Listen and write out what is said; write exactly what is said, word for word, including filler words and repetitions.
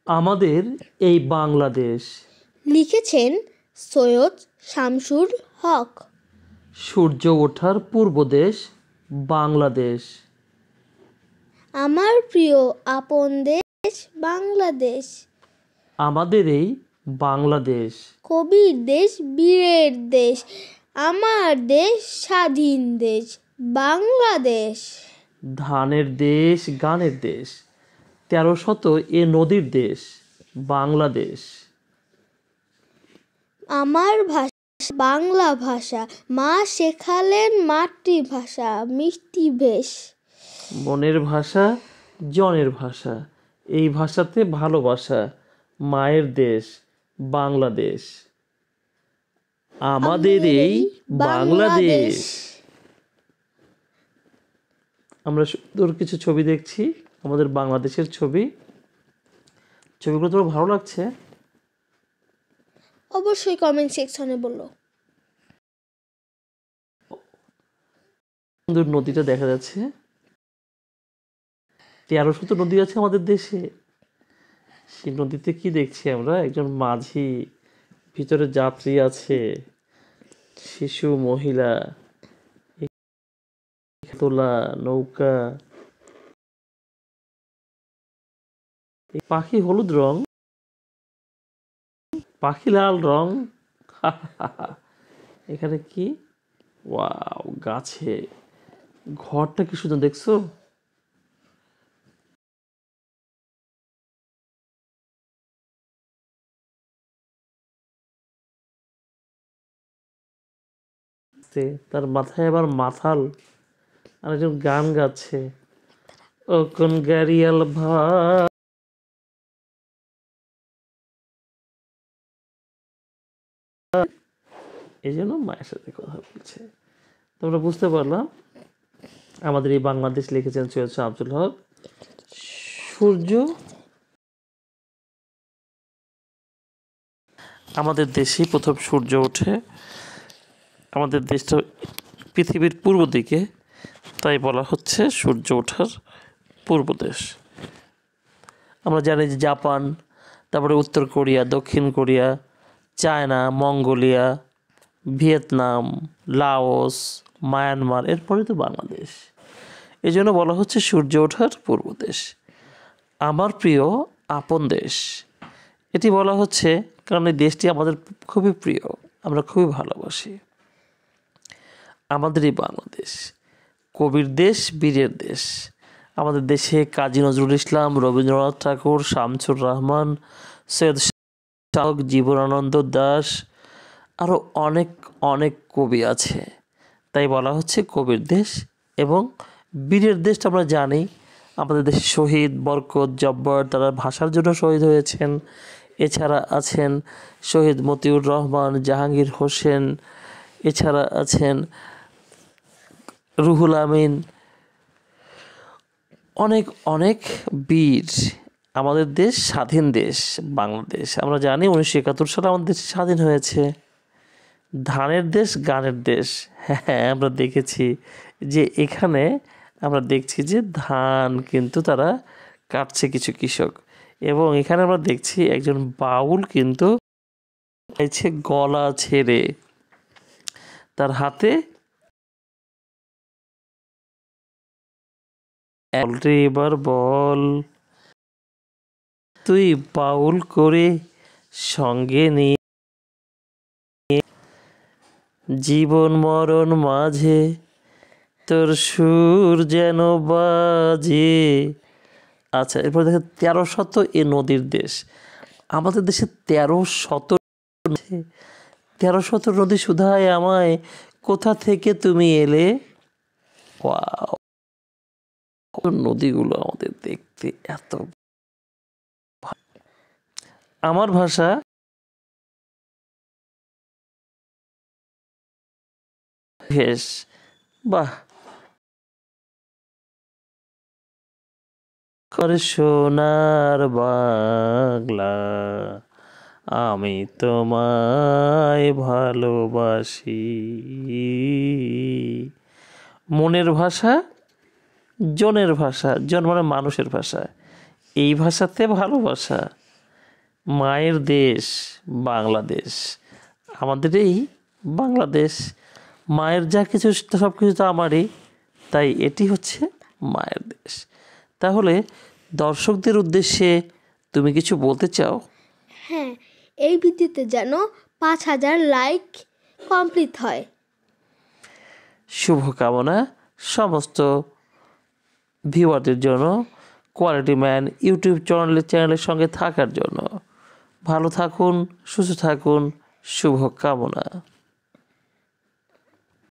আমাদের এই বাংলাদেশ। লিখেছেন সৈয়দ শামসুল হক। সূর্য ওঠার পূর্ব দেশ বাংলাদেশ। আমার প্রিয় আপন দেশ বাংলাদেশ। আমাদের এই বাংলাদেশ। কবির দেশ, বীরের দেশ, আমার দেশ, স্বাধীন দেশ বাংলাদেশ। ধানের দেশ, গানের দেশ, তেরো শত এ নদীর দেশ বাংলাদেশ। আমার ভাষা বাংলা ভাষা, মা শেখালেন মাতৃভাষা, মিষ্টি বেশ। মনের ভাষা, জনের ভাষা, এই ভাষাতে ভালোবাসা, মায়ের দেশ বাংলাদেশ। আমাদের এই বাংলাদেশ। আমরা সুন্দর কিছু ছবি দেখছি, আমাদের বাংলাদেশের ছবি। ছবিগুলো তোমার ভালো লাগছে? অবশ্যই কমেন্ট সেকশনে বলো। সুন্দর নদীটা দেখা যাচ্ছে। তেরো শত নদী আছে আমাদের দেশে। সেই নদীতে কি দেখছি আমরা? একজন মাঝি, ভিতরে যাত্রী আছে, শিশু, মহিলা, তোলা, নৌকা, পাখি হলুদ রং, পাখি লাল রং। এখানে কি? ওয়াও, গাছে ঘরটা কি সুন্দর, দেখছো? তার মাথায় আবার মাথাল, আর একজন গান গাচ্ছে, ও কোন গাড়িয়াল ভাই। এই জন্য মায়ের সাথে কথা বলছে। তোমরা বুঝতে পারলাম আমাদের এই বাংলাদেশ লিখেছেন সৈয়দ শামসুল হক। সূর্য আমাদের দেশেই প্রথম সূর্য ওঠে। আমাদের দেশটা পৃথিবীর পূর্ব দিকে, তাই বলা হচ্ছে সূর্য ওঠার পূর্ব দেশ। আমরা জানি যে জাপান, তারপরে উত্তর কোরিয়া, দক্ষিণ Korea, China, Mongolia, Vietnam, Laos, Myanmar, এরপরে তো বাংলাদেশ। এই জন্য বলা হচ্ছে সূর্য ওঠার পূর্ব দেশ। আমার প্রিয় আপন দেশ, এটি বলা হচ্ছে কারণ এই দেশটি আমাদের খুবই প্রিয়, আমরা খুবই ভালোবাসি। আমাদের এই বাংলাদেশ কবির দেশ, বীরের দেশ। আমাদের দেশে কাজী নজরুল ইসলাম, রবীন্দ্রনাথ ঠাকুর, শামসুর রহমান, সৈয়দ শাহক, জীবনানন্দ দাশ, আরও অনেক অনেক কবি আছে। তাই বলা হচ্ছে কবির দেশ এবং বীরের দেশটা আমরা জানি। আমাদের দেশে শহীদ বরকত, জব্বার, তারা ভাষার জন্য শহীদ হয়েছেন। এছাড়া আছেন শহীদ মতিউর রহমান, জাহাঙ্গীর হোসেন, এছাড়া আছেন রুহুল আমিন, অনেক অনেক বীর। আমাদের দেশ স্বাধীন দেশ বাংলাদেশ। আমরা জানি উনিশশো একাত্তর সালে আমাদের দেশ স্বাধীন হয়েছে। ধানের দেশ, গানের দেশ। হ্যাঁ, আমরা দেখেছি যে এখানে আমরা দেখছি যে ধান কিন্তু তারা কাটছে কিছু কৃষক, এবং এখানে আমরা দেখছি একজন বাউল কিন্তু চাইছে গলা ছেড়ে, তার হাতে এবার বল তুই বাউল করে সঙ্গে নিয়ে, জীবন মরণ মাঝে তোর সুর যেন বাজে। আচ্ছা, এরপর দেখে তেরো শত এ নদীর দেশ। আমাদের দেশে তেরো শত তেরো শত নদী শুধায় আমায়, কোথা থেকে তুমি এলে। ওয়াও, নদীগুলো আমাদের দেখতে এত। আমার ভাষা বেশ, বাহ, করে সোনার বাংলা, আমি তোমায় ভালোবাসি। মনের ভাষা, জনের ভাষা, জন মানে মানুষের ভাষা, এই ভাষাতে ভালোবাসা, মায়ের দেশ বাংলাদেশ, আমাদের এই বাংলাদেশ, মায়ের যা কিছু সব কিছু তো আমারই, তাই এটি হচ্ছে মায়ের দেশ। তাহলে দর্শকদের উদ্দেশ্যে তুমি কিছু বলতে চাও? হ্যাঁ, এই ভিডিওতে যেন পাঁচ হাজার লাইক কমপ্লিট হয়। শুভকামনা সমস্ত ভিউয়ারদের জন্য, কোয়ালিটি ম্যান ইউটিউব চ্যানেলের চ্যানেলের সঙ্গে থাকার জন্য। ভালো থাকুন, সুস্থ থাকুন, শুভকামনা।